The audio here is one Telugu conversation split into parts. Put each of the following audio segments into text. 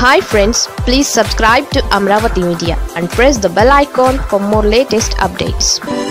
Hi friends, please subscribe to Amaravathi Media and press the bell icon for more latest updates.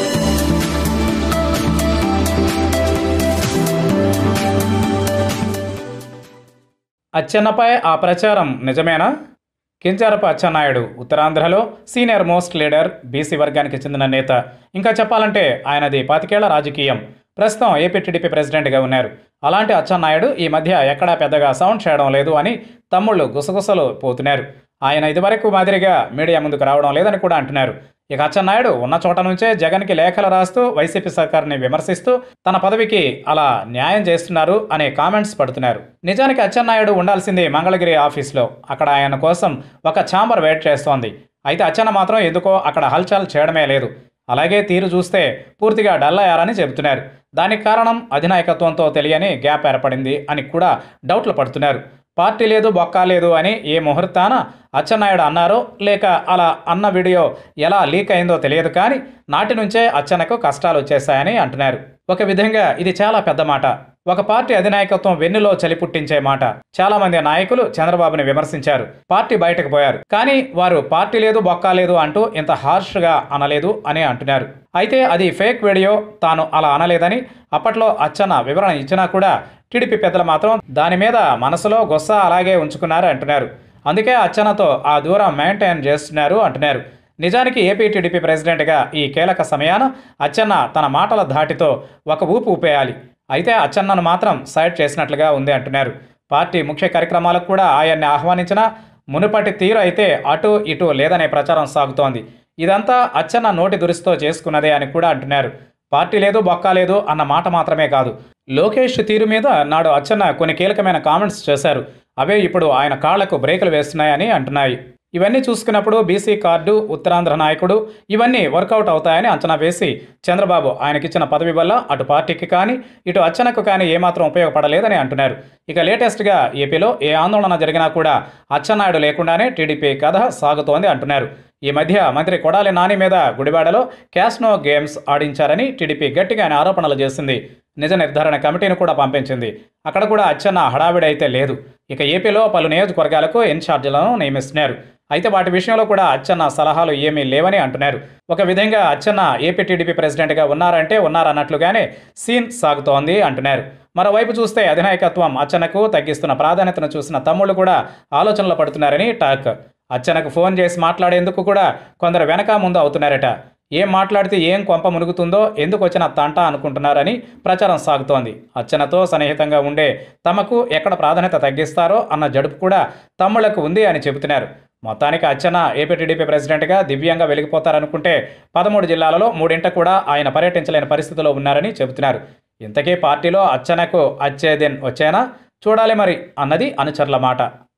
అచ్చెన్నపై ఆ ప్రచారం నిజమేనా? కింజారపు అచ్చెన్నాయుడు ఉత్తరాంధ్రలో సీనియర్ మోస్ట్ లీడర్, బీసీ వర్గానికి చెందిన నేత. ఇంకా చెప్పాలంటే ఆయనది 25 ఏళ్ల రాజకీయం. ప్రస్తుతం ఏపీ టీడీపీ ప్రెసిడెంట్గా ఉన్నారు. అలాంటి అచ్చెన్నాయుడు ఈ మధ్య ఎక్కడా పెద్దగా సౌండ్ చేయడం లేదు అని తమ్ముళ్ళు గుసగుసలు పోతున్నారు. ఆయన ఇదివరకు మాదిరిగా మీడియా ముందుకు రావడం లేదని కూడా అంటున్నారు. ఇక అచ్చెన్నాయుడు ఉన్న చోట నుంచే జగన్కి లేఖలు రాస్తూ వైసీపీ సర్కార్ని విమర్శిస్తూ తన పదవికి అలా న్యాయం చేస్తున్నారు అనే కామెంట్స్ పడుతున్నారు. నిజానికి అచ్చెన్నాయుడు ఉండాల్సింది మంగళగిరి ఆఫీస్లో. అక్కడ ఆయన కోసం ఒక ఛాంబర్ వెయిట్ చేస్తోంది. అయితే అచ్చెన్న మాత్రం ఎందుకో అక్కడ హల్చల్ చేయడమే లేదు. అలాగే తీరు చూస్తే పూర్తిగా డల్ అయ్యారని చెబుతున్నారు. దానికి కారణం అధినాయకత్వంతో తెలియని గ్యాప్ ఏర్పడింది అని కూడా డౌట్లు పడుతున్నారు. పార్టీ లేదు, బొక్క లేదు అని ఏ ముహూర్తాన అచ్చెన్నాయుడు అన్నారో లేక అలా అన్న వీడియో ఎలా లీక్ అయిందో తెలియదు, కానీ నాటి నుంచే అచ్చెన్నకు కష్టాలు వచ్చేశాయని అంటున్నారు. ఒక విధంగా ఇది చాలా పెద్ద మాట. ఒక పార్టీ అధినాయకత్వం వెన్నులో చలి పుట్టించే మాట. చాలా మంది నాయకులు చంద్రబాబుని విమర్శించారు, పార్టీ బయటకు పోయారు, కానీ వారు పార్టీ లేదు, బొక్క లేదు అంటూ ఇంత హార్ష్గా అనలేదు అని అంటున్నారు. అయితే అది ఫేక్ వీడియో, తాను అలా అనలేదని అప్పట్లో అచ్చెన్న వివరణ ఇచ్చినా కూడా టీడీపీ పెద్దలు మాత్రం దాని మీద మనసులో గుస్సా అలాగే ఉంచుకున్నారు అంటున్నారు. అందుకే అచ్చెన్నతో ఆ దూరం మెయింటైన్ చేస్తున్నారు అంటున్నారు. నిజానికి ఏపీ టీడీపీ ప్రెసిడెంట్గా ఈ కీలక సమయాన అచ్చెన్న తన మాటల ధాటితో ఒక ఊపు ఊపేయాలి. అయితే అచ్చెన్నను మాత్రం సైడ్ చేసినట్లుగా ఉంది అంటున్నారు. పార్టీ ముఖ్య కార్యక్రమాలకు కూడా ఆయన్ని ఆహ్వానించిన మునుపటి తీరు అయితే అటు ఇటు లేదనే ప్రచారం సాగుతోంది. ఇదంతా అచ్చెన్న నోటి దురుసుతో చేసుకున్నదే అని కూడా అంటున్నారు. పార్టీ లేదు, బొక్క లేదు అన్న మాట మాత్రమే కాదు, లోకేష్ తీరు మీద నాడు అచ్చెన్న కొన్ని కీలకమైన కామెంట్స్ చేశారు. అవే ఇప్పుడు ఆయన కాళ్లకు బ్రేకులు వేస్తున్నాయని అంటున్నాయి. ఇవన్నీ చూసుకున్నప్పుడు బీసీ కార్డు, ఉత్తరాంధ్ర నాయకుడు ఇవన్నీ వర్కౌట్ అవుతాయని అంచనా వేసి చంద్రబాబు ఆయనకిచ్చిన పదవి వల్ల అటు పార్టీకి కానీ ఇటు అచ్చెన్నకు కానీ ఏమాత్రం ఉపయోగపడలేదని అంటున్నారు. ఇక లేటెస్ట్గా ఏపీలో ఏ ఆందోళన జరిగినా కూడా అచ్చెన్నాయుడు లేకుండానే టీడీపీ కథ సాగుతోంది అంటున్నారు. ఈ మధ్య మంత్రి కొడాలి నాని మీద గుడివాడలో క్యాసినో గేమ్స్ ఆడించారని టీడీపీ గట్టిగా ఆరోపణలు చేసింది. నిజ నిర్ధారణ కమిటీని కూడా పంపించింది. అక్కడ కూడా అచ్చెన్న హడావిడి అయితే లేదు. ఇక ఏపీలో పలు నియోజకవర్గాలకు ఇన్ఛార్జీలను నియమిస్తున్నారు. అయితే వాటి విషయంలో కూడా అచ్చెన్న సలహాలు ఏమీ లేవని అంటున్నారు. ఒక విధంగా అచ్చెన్న ఏపీ టీడీపీ ప్రెసిడెంట్గా ఉన్నారంటే ఉన్నారన్నట్లుగానే సీన్ సాగుతోంది అంటున్నారు. మరోవైపు చూస్తే అధినాయకత్వం అచ్చెన్నకు తగ్గిస్తున్న ప్రాధాన్యతను చూసిన తమ్ముళ్ళు కూడా ఆలోచనలో పడుతున్నారని టాక్. అచ్చెన్నకు ఫోన్ చేసి మాట్లాడేందుకు కూడా కొందరు వెనక ముందు అవుతున్నారట. ఏం మాట్లాడితే ఏం కొంప మునుగుతుందో, ఎందుకు వచ్చిన తంట అనుకుంటున్నారని ప్రచారం సాగుతోంది. అచ్చెన్నతో సన్నిహితంగా ఉండే తమకు ఎక్కడ ప్రాధాన్యత తగ్గిస్తారో అన్న జడుపు కూడా తమ్ముళ్లకు ఉంది అని చెబుతున్నారు. మొత్తానికి అచ్చెన్న ఏపీ టీడీపీ ప్రెసిడెంట్గా దివ్యంగా వెలిగిపోతారనుకుంటే 13 జిల్లాలలో 3 కూడా ఆయన పర్యటించలేని పరిస్థితిలో ఉన్నారని చెబుతున్నారు. ఇంతకీ పార్టీలో అచ్చెన్నకు అచ్చేదిన్ వచ్చేనా చూడాలి మరి అన్నది అనుచరుల మాట.